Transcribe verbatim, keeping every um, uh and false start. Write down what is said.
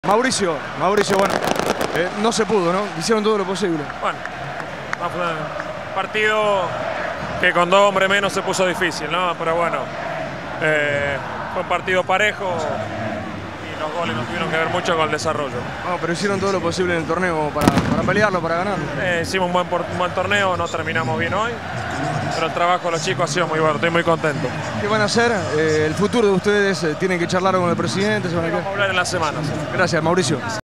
Mauricio, Mauricio, bueno, eh, no se pudo, ¿no? Hicieron todo lo posible. Bueno, fue un partido que con dos hombres menos se puso difícil, ¿no? Pero bueno, eh, fue un partido parejo y los goles no tuvieron que ver mucho con el desarrollo. No, pero hicieron todo lo posible en el torneo para, para pelearlo, para ganarlo. Eh, hicimos un buen, un buen torneo, no terminamos bien hoy, pero el trabajo de los chicos ha sido muy bueno, estoy muy contento. ¿Qué van a hacer? Eh, el futuro de ustedes, eh, tienen que charlar con el presidente. Se van a Vamos a hablar en las semanas. Gracias, Mauricio.